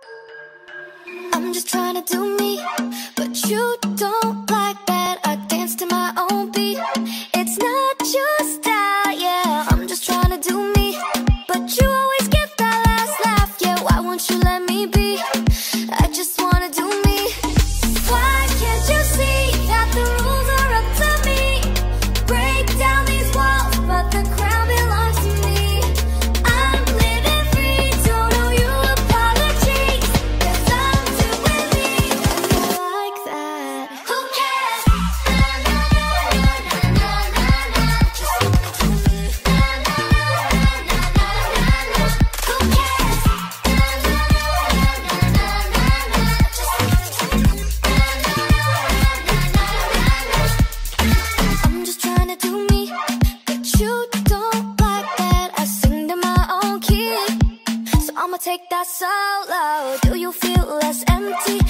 I'm just trying to do me, but you don't like that I dance to my own beat. It's not your style, yeah. I'm just trying to do me, but you always get that last laugh, yeah. Why won't you let me be? I just wanna do me. Why can't you see that the rules are up to me? Break down these walls, but the crown belongs to me. I'm living free, don't owe you apologies, 'cause I'm doing me, and I like that. Who cares? Na na na na na na na. Just wanna do me. Na na na na na na na. Who cares? Na na na na na na na. Just wanna do me. Na na na na na na. I'm just trying to do me, but you don't like that I sing to my own key. So I'ma take that solo. Do you feel less empty?